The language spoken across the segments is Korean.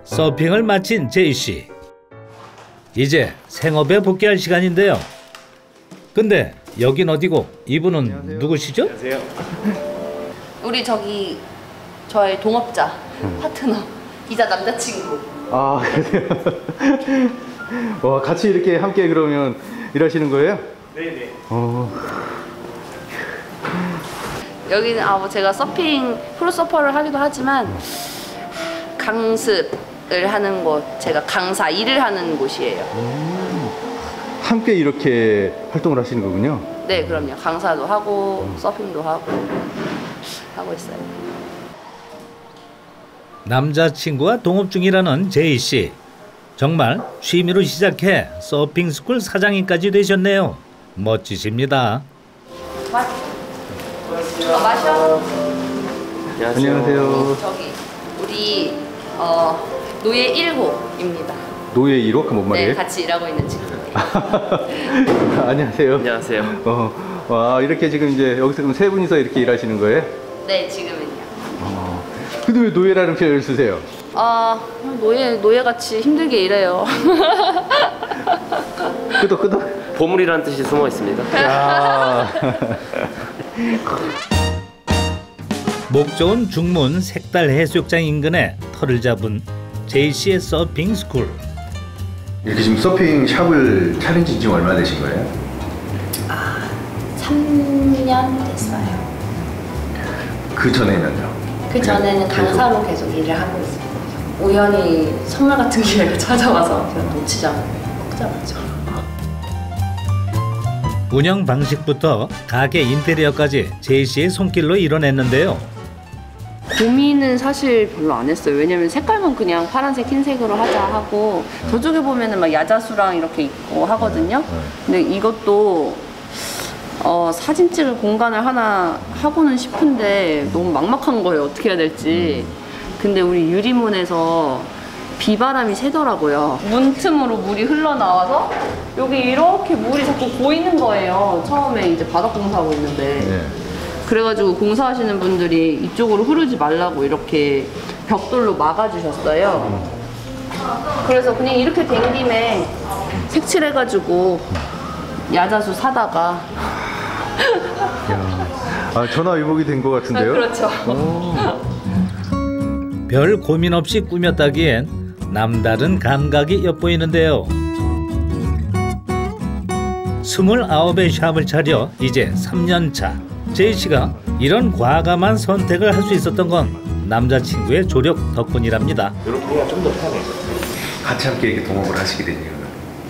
서핑을 마친 제이 씨. 이제 생업에 복귀할 시간인데요. 근데 여긴 어디고 이분은 안녕하세요. 누구시죠? 안녕하세요. 우리 저의 동업자, 파트너, 기자 남자친구. 아, 그래요? 와, 같이 이렇게 함께 그러면 일하시는 거예요? 네네. 여기는 뭐 제가 서핑 프로서퍼를 하기도 하지만 강습을 하는 곳, 제가 강사 일을 하는 곳이에요. 함께 이렇게 활동을 하시는 거군요? 네, 그럼요. 강사도 하고 서핑도 하고 있어요. 남자친구와 동업 중이라는 제이 씨. 정말 취미로 시작해 서핑 스쿨 사장님까지 되셨네요. 멋지십니다. 마셔. 안녕하세요. 저기 우리 노예 1호입니다. 노예 1호? 그 뭔 말이에요? 네, 같이 일하고 있는 친구예요. 안녕하세요. 안녕하세요. 와, 이렇게 지금 이제 여기서 그럼 세 분이서 이렇게 일하시는 거예요? 네, 지금은요. 근데 왜 노예라는 표현을 쓰세요? 노예같이 힘들게 일해요. 끄덕끄덕? 보물이라는 뜻이 숨어 있습니다. 목 좋은 중문 색달 해수욕장 인근에 터를 잡은 제이 씨의 서핑 스쿨. 이렇게 지금 서핑 샵을 차린 지 지금 얼마나 되신 거예요? 3년 됐어요. 그 전에는요? 그 전에는 강사로 계속 일을 하고 있어요. 우연히 선물 같은 기회가 찾아와서 그냥 놓치자마자 먹자마자. 운영 방식부터 가게 인테리어까지 제이 씨의 손길로 이뤄냈는데요. 고민은 사실 별로 안 했어요. 왜냐면 색깔만 그냥 파란색, 흰색으로 하자 하고 저쪽에 보면은 막 야자수랑 이렇게 있고 하거든요. 근데 이것도 사진 찍을 공간을 하나 하고는 싶은데 너무 막막한 거예요. 어떻게 해야 될지. 근데 우리 유리문에서 비바람이 새더라고요. 문틈으로 물이 흘러나와서 여기 이렇게 물이 자꾸 고이는 거예요. 처음에 이제 바닥 공사하고 있는데. 네. 그래가지고 공사하시는 분들이 이쪽으로 흐르지 말라고 이렇게 벽돌로 막아주셨어요. 그래서 그냥 이렇게 된 김에 색칠해가지고 야자수 사다가 전화위복이 된 것 같은데요? 그렇죠. 별 고민 없이 꾸몄다기엔 남다른 감각이 엿보이는데요. 29의 샵을 차려 이제 3년 차. 제이 씨가 이런 과감한 선택을 할 수 있었던 건 남자친구의 조력 덕분이랍니다. 이렇게 해야 좀 더 편해요. 같이 함께 이렇게 동업을 하시게 된 이유는?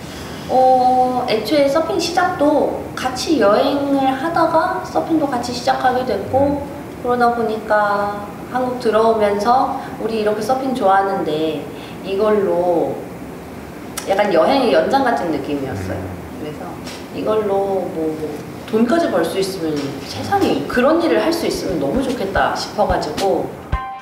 애초에 서핑 시작도 같이 여행을 하다가 서핑도 같이 시작하게 됐고 그러다 보니까 한국 들어오면서 우리 이렇게 서핑 좋아하는데 이걸로 약간 여행의 연장 같은 느낌이었어요. 그래서 이걸로 돈까지 벌 수 있으면 세상에 그런 일을 할 수 있으면 너무 좋겠다 싶어가지고.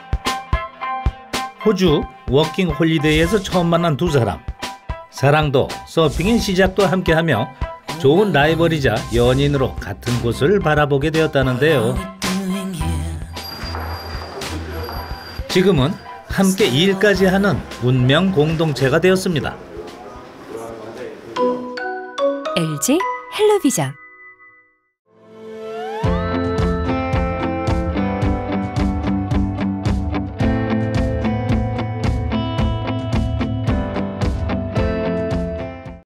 호주 워킹 홀리데이에서 처음 만난 두 사람. 사랑도 서핑의 시작도 함께하며 좋은 라이벌이자 연인으로 같은 곳을 바라보게 되었다는데요. 지금은 함께 일까지 하는 운명 공동체가 되었습니다. LG 헬로비전